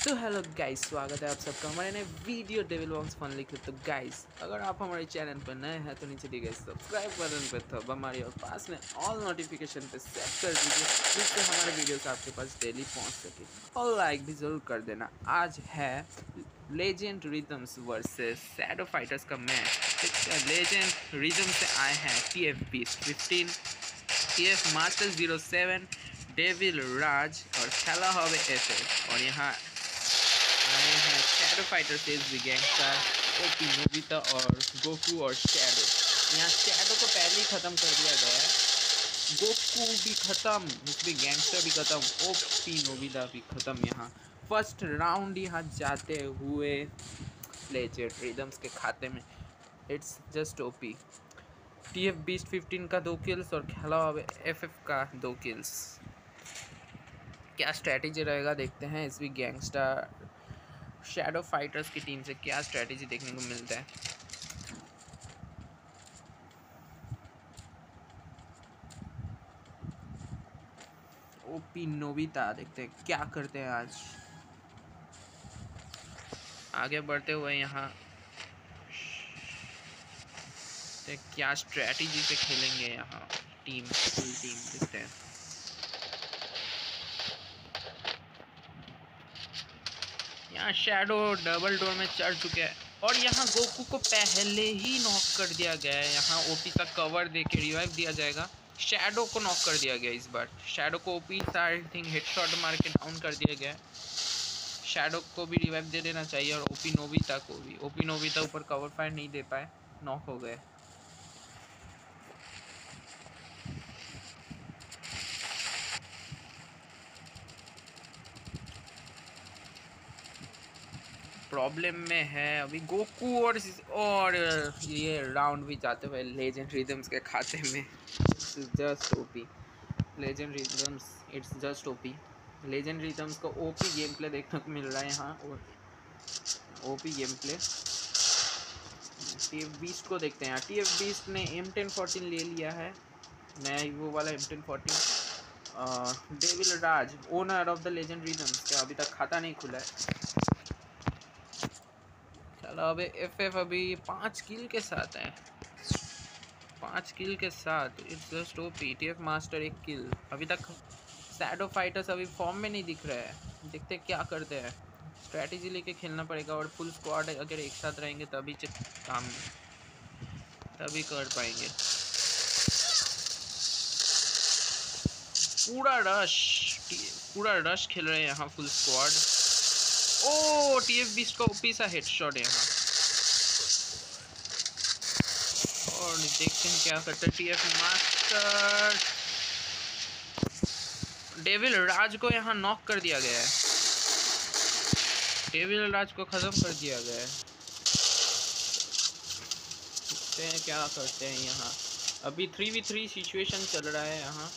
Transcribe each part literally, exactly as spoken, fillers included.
तो hello guys, स्वागत है आप सबका हमारे नए वीडियो डेविल वॉन्स फन लिखे। तो गाइस, अगर आप हमारे चैनल पर नए हैं तो नीचे दिए गए सब्सक्राइब बटन पर थप हमारी और पास में ऑल नोटिफिकेशन पे सेट कर दीजिए, जिससे हमारे वीडियोस आपके पास डेली पहुंच सके। और लाइक भी ज़रूर कर देना। आज है legend rhythms versus shadow fighters का मैच। लेजेंड रिदम से आए हैं T F beast fifteen, T F master zero seven, devil Raj और खेला हवे एफ एफ। और यहाँ आए हैं शैडो फाइटर से गैंगस्टर ओपी नोबिता और गोकू और शैडो। यहाँ शैडो को पहले ही ख़त्म कर दिया गया है, गोकू भी ख़त्म, इसमें गैंगस्टर भी ख़त्म, ओपी नोबिता भी ख़त्म। यहाँ फर्स्ट राउंड यहाँ जाते हुए लेजेंड रिदम्स के खाते में। It's just OP. T F beast fifteen का दो किल्स और खेला एफ एफ का दो किल्स। क्या स्ट्रैटेजी रहेगा देखते हैं। इस भी गैंगस्टर शैडो फाइटर्स की टीम से क्या स्ट्रैटेजी देखने को मिलता है। ओपी नोबिता देखते हैं क्या करते हैं आज। आगे बढ़ते हुए यहाँ क्या स्ट्रैटेजी से खेलेंगे यहाँ टीम फुल टीम देखते हैं। यहाँ शैडो डबल डोर में चढ़ चुके हैं और यहाँ गोकू को पहले ही नॉक कर दिया गया है। यहाँ ओपी का कवर देके रिवाइव दिया जाएगा। शैडो को नॉक कर दिया गया इस बार। शैडो को ओपी आई थिंक हेडशॉट मार के डाउन कर दिया गया है। शैडो को भी रिवाइव दे देना चाहिए और ओपी नोबिता को भी। ओपी नोबिता ऊपर कवर फायर नहीं दे पाए, नॉक हो गए। प्रॉब्लम में है अभी गोकू और और ये राउंड भी जाते हुए लेजेंड रिदम्स के खाते में। It's just OP legend rhythms, it's just OP. Legend rhythms को ओपी गेम प्ले देखने को मिल रहा है यहाँ, और OP game play. T F beast को देखते हैं। टी एफ बीस्ट ने एम टेन फोर्टीन ले लिया है, नया वो वाला M ten fourteen. Devil Raj owner of the legend rhythms का अभी तक खाता नहीं खुला है। चलो अभी एफ एफ अभी पाँच किल के साथ है, पाँच किल के साथ। It's just OP. T F master एक किल। अभी तक शैडो फाइटर्स अभी फॉर्म में नहीं दिख रहा है, देखते हैं क्या करते हैं। स्ट्रैटेजी लेके खेलना पड़ेगा और फुल स्क्वाड अगर एक साथ रहेंगे तभी काम तभी कर पाएंगे। पूरा रश पूरा रश खेल रहे हैं यहाँ full squad. Oh T F beast का ओपी सा हेडशॉट है यहाँ, और देखते हैं क्या करते हैं T F master. Devil Raj को यहाँ नॉक कर दिया गया है, डेविल राज को ख़त्म कर दिया गया है। देखते हैं क्या करते हैं यहाँ। अभी थ्री वी थ्री सिचुएशन चल रहा है यहाँ।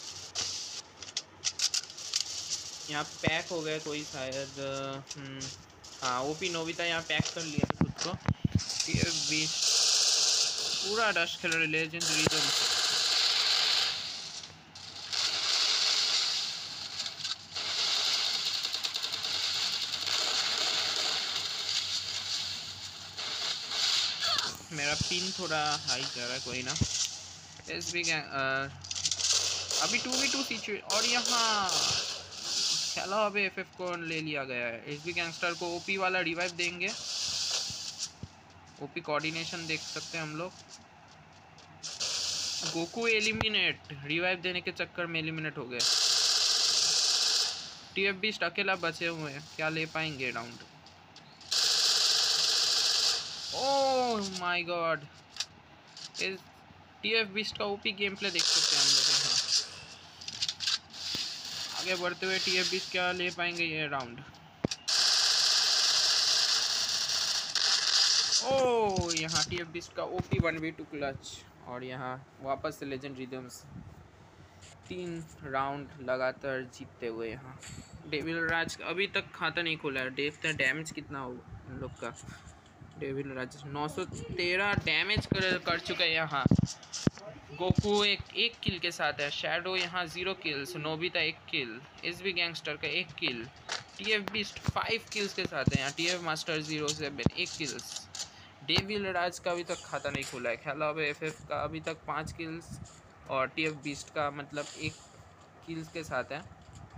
यहाँ पैक हो गए कोई शायद, हाँ ओपी नोबिता यहाँ पैक कर लिया है खुद को। टी एफ बीस्ट पूरा रश खेल रहे लेजेंड रिदम। मेरा पिन थोड़ा हाई कर रहा है, कोई ना। एस बी अभी टू वी टू सिचुएशन, और यहाँ खेला अभी एफ एफ को ले लिया गया है। एस बी गैंगस्टर को ओपी वाला रिवाइव देंगे। ओपी कोऑर्डिनेशन देख सकते हैं हम लोग। गोकू एलिमिनेट, रिवाइव देने के चक्कर में एलिमिनेट हो गए। टी एफ बीस्ट अकेला बचे हुए हैं, क्या ले पाएंगे round. Oh my god, T F beast का ओपी गेम प्ले देख सकते हैं हम लोग यहाँ। आगे बढ़ते हुए टी एफ बीस्ट क्या ले पाएंगे ये राउंड। ओह यहाँ टी एफ बीस्ट का OP one v two clutch, और यहाँ वापस से लेजेंड रिदम्स तीन राउंड लगातार जीतते हुए। यहाँ डेविल राज अभी तक खाता नहीं खोला है, देखते हैं डैमेज कितना होगा इन लोग का। डेविल राज नौ सौ तेरह डैमेज कर कर चुका है यहाँ। गोकू एक एक किल के साथ है। शैडो यहाँ जीरो किल्स, नोबिता एक किल, एस बी गैंगस्टर का एक kill, TF beast five kills के साथ है यहाँ। टीएफ मास्टर जीरो सेवन एक किल्स। डेविल राज का अभी तक खाता नहीं खुला है। खेला अब एफएफ का अभी तक पाँच किल्स और टीएफ बीस्ट का मतलब एक किल्स के साथ है।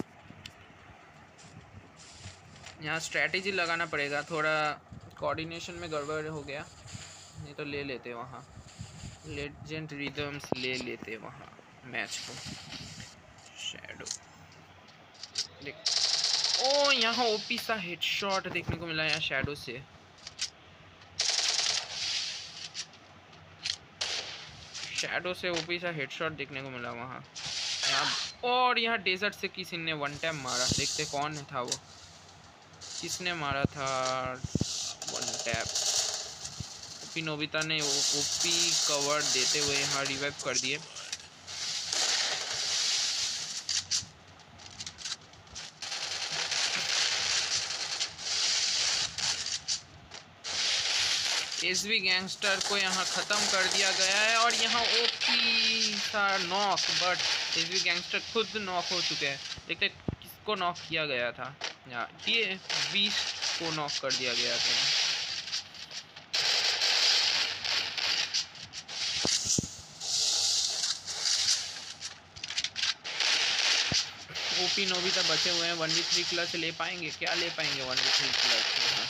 यहाँ स्ट्रैटेजी लगाना पड़ेगा, थोड़ा कोऑर्डिनेशन में गड़बड़ हो गया, नहीं तो ले लेते वहाँ। लेजेंड रिदम्स ले लेते वहाँ मैच को। शैडो देख, ओ यहाँ ओपी सा हेडशॉट देखने को मिला यहाँ शैडो से। शैडो से ओपी सा हेडशॉट देखने को मिला वहाँ यहाँ। और यहाँ डेजर्ट से किसी ने वन टैप मारा, देखते कौन था वो, किसने मारा था वन टैप। ओपी नोबिता ने ओपी कवर देते हुए यहाँ रिवाइव कर दिए। एसवी गैंगस्टर को यहाँ ख़त्म कर दिया गया है और यहाँ ओपी सा नॉक, बट एसवी गैंगस्टर खुद नॉक हो चुके हैं। देखते किसको नॉक किया गया था, यहाँ ये बीस को नॉक कर दिया गया था। ओपी नोबिता बचे हुए हैं, वन वी थ्री क्लच ले पाएंगे क्या, ले पाएंगे वन वी थ्री क्लच यहाँ।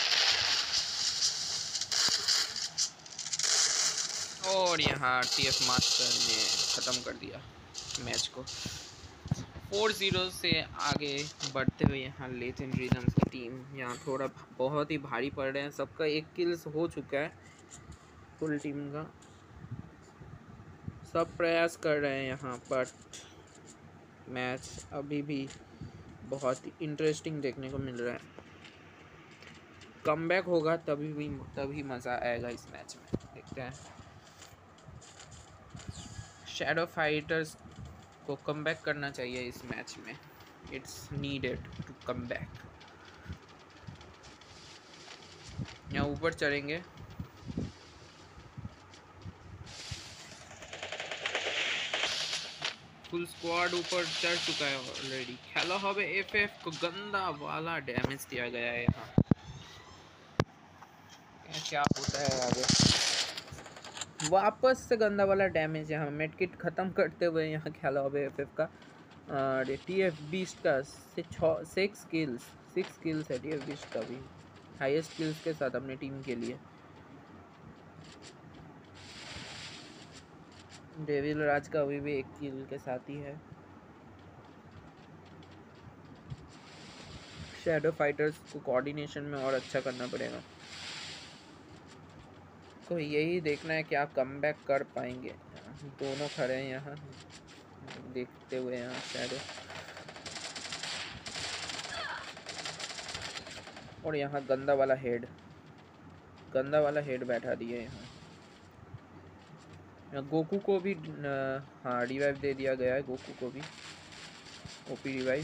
और यहाँ टीएफ मास्टर ने ख़त्म कर दिया मैच को। फोर ज़ीरो से आगे बढ़ते हुए यहाँ लेजेंड रिदम्स की टीम यहाँ थोड़ा बहुत ही भारी पड़ रहे हैं। सबका एक किल्स हो चुका है फुल टीम का, सब प्रयास कर रहे हैं यहाँ, बट मैच अभी भी बहुत ही इंटरेस्टिंग देखने को मिल रहा है। कमबैक होगा तभी भी तभी मज़ा आएगा इस मैच में, देखते हैं। शैडो फाइटर्स को कमबैक करना चाहिए इस मैच में, it's needed to come back. यहाँ ऊपर चढ़ेंगे, फुल स्क्वाड ऊपर चढ़ चुका है ऑलरेडी। खेला हवे एफएफ को गंदा वाला डैमेज दिया गया है यहाँ, क्या होता है आगे। वापस से गंदा वाला डैमेज यहाँ, मेडकिट ख़त्म करते हुए यहाँ खेला हवे एफएफ का। और टीएफ बीस्ट का छः सिक्स किल्स सिक्स किल्स है टीएफ बीस्ट का भी, हाईएस्ट किल्स के साथ अपनी टीम के लिए। डेविल राज का अभी भी एक किल के साथ ही है। शैडो फाइटर्स को कोऑर्डिनेशन में और अच्छा करना पड़ेगा, तो यही देखना है क्या कमबैक कर पाएंगे। दोनों खड़े हैं यहाँ देखते हुए यहाँ शैडो, और यहाँ गंदा वाला हेड गंदा वाला हेड बैठा दिए यहाँ। गोकू को भी हाँ रिवाइव दे दिया गया है, गोकू को भी ओपी रिवाइव।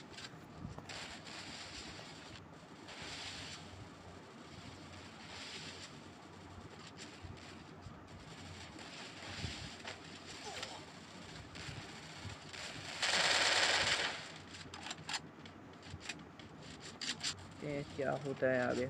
क्या होता है आगे।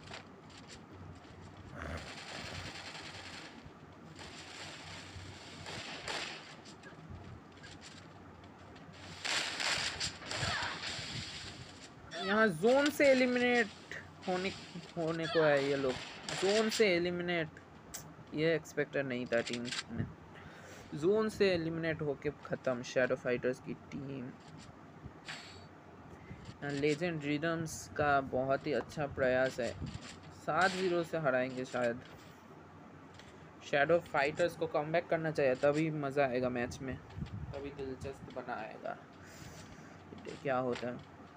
यहाँ जोन से एलिमिनेट होने होने को है ये लोग, जोन से एलिमिनेट, ये एक्सपेक्टेड नहीं था टीम में। जोन से एलिमिनेट होके ख़त्म शैडो फाइटर्स की टीम। लेजेंड रिदम्स का बहुत ही अच्छा प्रयास है, सात जीरो से हराएंगे शायद। शैडो फाइटर्स को कमबैक करना चाहिए, तभी मज़ा आएगा मैच में, तभी दिलचस्प बना आएगा क्या होता है।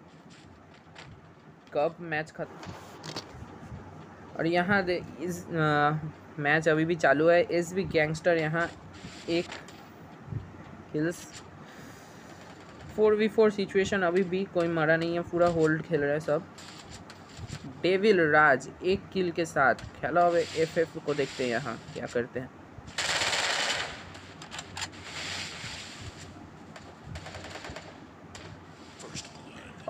कब मैच खत्म, और यहाँ दे इस आ, मैच अभी भी चालू है। एस भी गैंगस्टर यहाँ एक kills, four v four situation, अभी भी कोई मरा नहीं है, पूरा होल्ड खेल रहा है सब। डेविल राज एक किल के साथ खेला हुआ एफ एफ को, देखते हैं यहाँ क्या करते हैं।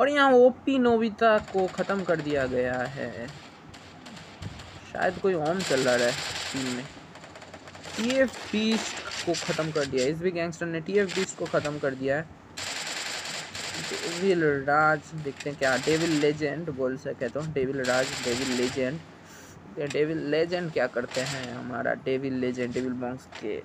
और यहाँ ओपी नोबिता को ख़त्म कर दिया गया है। शायद कोई ओम चल रहा है टीम में। टीएफ बीस्ट को ख़त्म कर दिया, एसबी गैंगस्टर ने टीएफ बीस्ट को ख़त्म कर दिया है। डेविल राज देखते हैं क्या, डेविल लेजेंड बोल सके तो, devil Raj devil legend, devil legend क्या करते हैं हमारा डेविल लेजेंड डेविल बॉन्स के।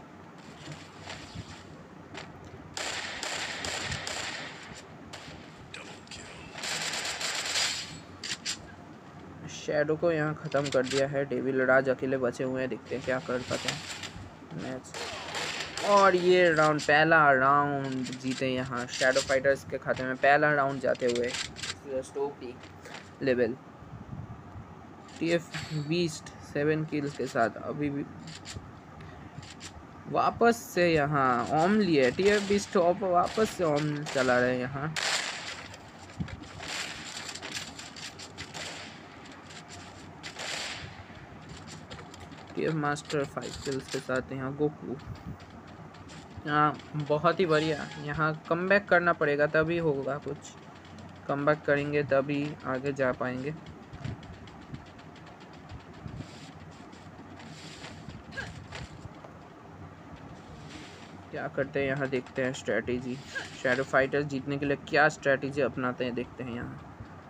शैडो को यहाँ ख़त्म कर दिया है, डेविल राज अकेले बचे हुए हैं, देखते हैं क्या कर पाते हैं मैच। और ये राउंड, पहला राउंड जीते यहाँ शैडो फाइटर्स के खाते में, पहला राउंड जाते हुए OP level. TF beast seven kills के साथ अभी भी वापस से यहाँ ओम लिए, टीएफ बीस्ट वापस से ओम चला रहे हैं यहाँ। टीएफ मास्टर फाइव किल्स के साथ यहाँ गोकू। यहाँ बहुत ही बढ़िया, यहाँ कमबैक करना पड़ेगा तभी होगा कुछ, कमबैक करेंगे तभी आगे जा पाएंगे। क्या करते हैं यहाँ देखते हैं स्ट्रेटेजी, शैडो फाइटर्स जीतने के लिए क्या स्ट्रेटेजी अपनाते हैं देखते हैं यहाँ।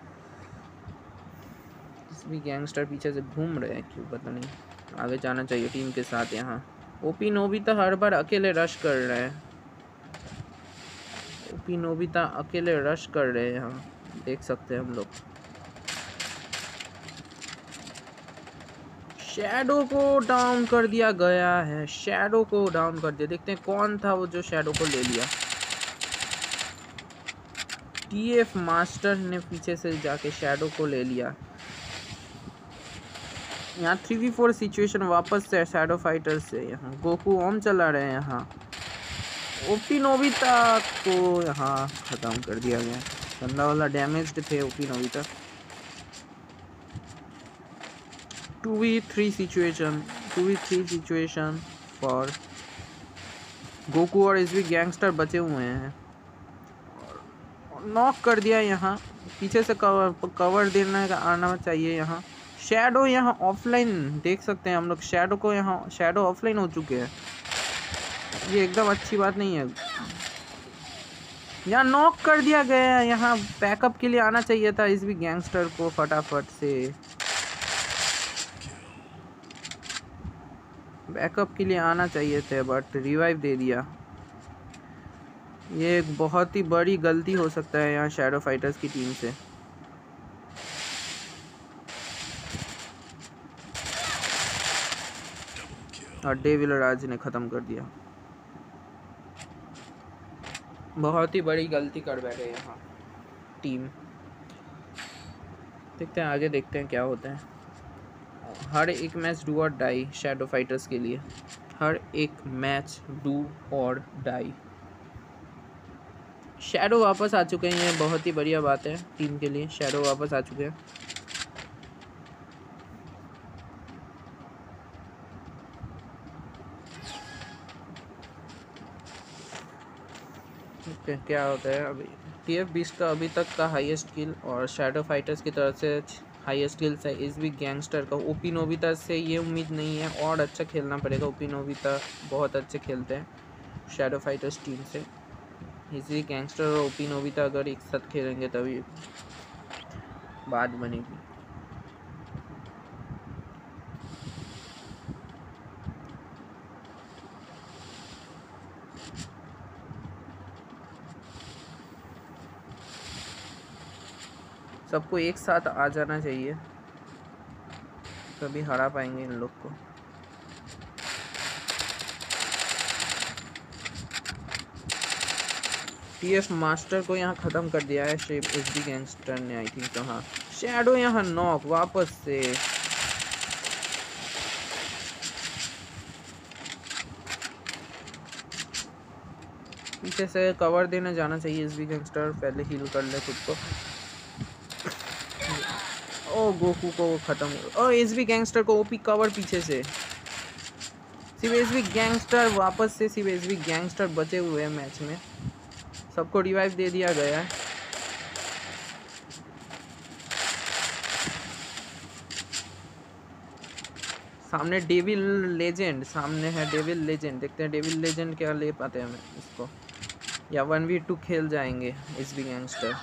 भी गैंगस्टर पीछे से घूम रहे हैं क्यों पता नहीं, आगे जाना चाहिए टीम के साथ। यहाँ ओपी नोबिता हर बार अकेले रश कर रहे हैं, ओपी नोबिता अकेले रश कर रहे हैं यहाँ, देख सकते हैं हम लोग। शैडो को डाउन कर दिया गया है, शैडो को डाउन कर दिया, देखते हैं कौन था वो जो शैडो को ले लिया। टीएफ मास्टर ने पीछे से जाके शैडो को ले लिया। यहाँ थ्री वी फोर सिचुएशन वापस से शैडो फाइटर से, यहाँ गोकू ओम चला रहे हैं, यहाँ ओपी नोबिता को यहाँ ख़त्म कर दिया गया, गंदा वाला डैमेज्ड थे OP Nobita. Two v three situation, two v three situation for Goku और एसबी गैंगस्टर बचे हुए हैं। नॉक कर दिया यहाँ, पीछे से कवर कवर देने का आना चाहिए यहाँ। शैडो यहाँ ऑफलाइन देख सकते हैं हम लोग, शैडो को यहाँ शैडो ऑफलाइन हो चुके हैं, ये एकदम अच्छी बात नहीं है। यहाँ नॉक कर दिया गया है, यहाँ बैकअप के लिए आना चाहिए था इस भी गैंगस्टर को फटाफट से, बैकअप के लिए आना चाहिए थे बट रिवाइव दे दिया। ये एक बहुत ही बड़ी गलती हो सकता है यहाँ शैडो फाइटर्स की टीम से। और डेविल राज ने ख़त्म कर दिया, बहुत ही बड़ी गलती कर बैठे यहाँ टीम। देखते हैं आगे, देखते हैं क्या होता है। हर एक मैच डू और डाई शैडो फाइटर्स के लिए, हर एक मैच डू और डाई। शैडो वापस आ चुके हैं, ये बहुत ही बढ़िया बात है टीम के लिए, शैडो वापस आ चुके हैं। ओके okay, क्या होता है अभी। टीएफ बीस का अभी तक का हाईएस्ट किल और शैडो फाइटर्स की तरफ से हाईएस्ट किल्स है इस भी गैंगस्टर का। ओपी नोबिता से ये उम्मीद नहीं है, और अच्छा खेलना पड़ेगा। ओपी नोबिता बहुत अच्छे खेलते हैं शैडो फाइटर्स टीम से। इसी गैंगस्टर और ओपी नोबिता अगर एक साथ खेलेंगे तभी बात बनेगी। सबको एक साथ आ जाना चाहिए तभी हरा पाएंगे इन लोग को। टीएफ मास्टर को यहाँ ख़त्म कर दिया है शेप एसडी गैंगस्टर ने, आई थिंक। तो हाँ, शैडो यहाँ नॉक वापस से। पीछे से कवर देने जाना चाहिए एसडी गैंगस्टर, पहले हील कर ले खुद को। ओ गोकू को ख़त्म, ओ एसबी गैंगस्टर को ओपी कवर पीछे से। सिर्फ एसबी गैंगस्टर वापस से, सिर्फ एसबी गैंगस्टर बचे हुए हैं मैच में, सबको रिवाइव दे दिया गया है। सामने डेविल लेजेंड, सामने है डेविल लेजेंड। देखते हैं डेविल लेजेंड क्या ले पाते हैं हम इसको, या वन वी टू खेल जाएंगे इस भी गैंगस्टर।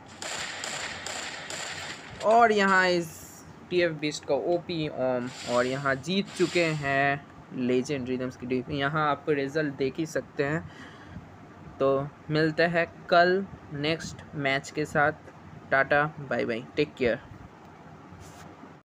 और यहाँ इस टी एफ बीस्ट का ओपी ओम, और यहाँ जीत चुके हैं लेजेंड रिदम्स की टीम। यहाँ आप रिजल्ट देख ही सकते हैं। तो मिलते हैं कल नेक्स्ट मैच के साथ। Tata bye bye, take care.